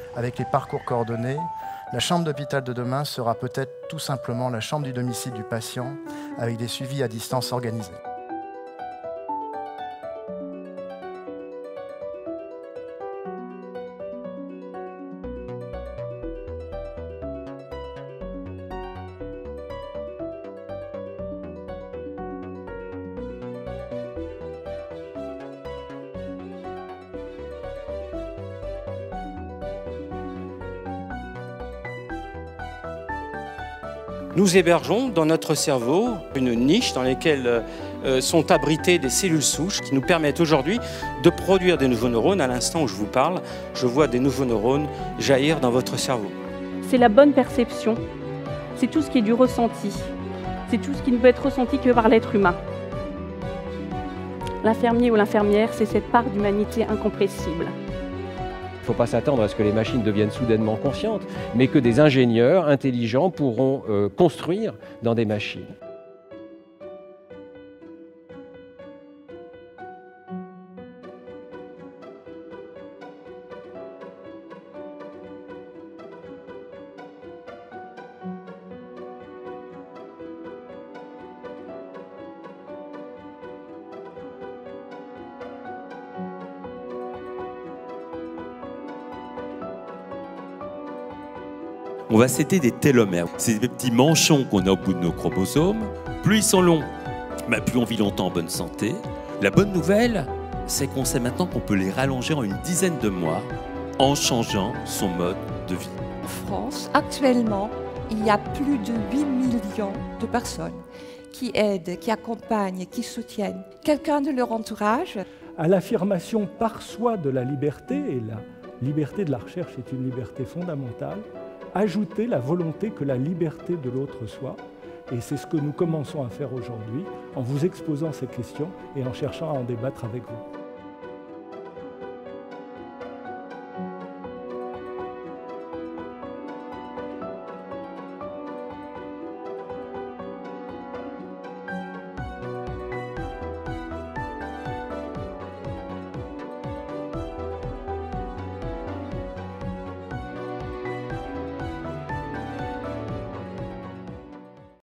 avec les parcours coordonnés, la chambre d'hôpital de demain sera peut-être tout simplement la chambre du domicile du patient, avec des suivis à distance organisés. Nous hébergeons dans notre cerveau une niche dans laquelle sont abritées des cellules souches qui nous permettent aujourd'hui de produire des nouveaux neurones. À l'instant où je vous parle, je vois des nouveaux neurones jaillir dans votre cerveau. C'est la bonne perception, c'est tout ce qui est du ressenti, c'est tout ce qui ne peut être ressenti que par l'être humain. L'infirmier ou l'infirmière, c'est cette part d'humanité incompressible. Il ne faut pas s'attendre à ce que les machines deviennent soudainement conscientes, mais que des ingénieurs intelligents pourront construire dans des machines. On va citer des télomères. C'est des petits manchons qu'on a au bout de nos chromosomes. Plus ils sont longs, plus on vit longtemps en bonne santé. La bonne nouvelle, c'est qu'on sait maintenant qu'on peut les rallonger en une dizaine de mois en changeant son mode de vie. En France, actuellement, il y a plus de 8 millions de personnes qui aident, qui accompagnent, qui soutiennent quelqu'un de leur entourage. À l'affirmation par soi de la liberté, et la liberté de la recherche est une liberté fondamentale, ajouter la volonté que la liberté de l'autre soit. Et c'est ce que nous commençons à faire aujourd'hui en vous exposant ces questions et en cherchant à en débattre avec vous.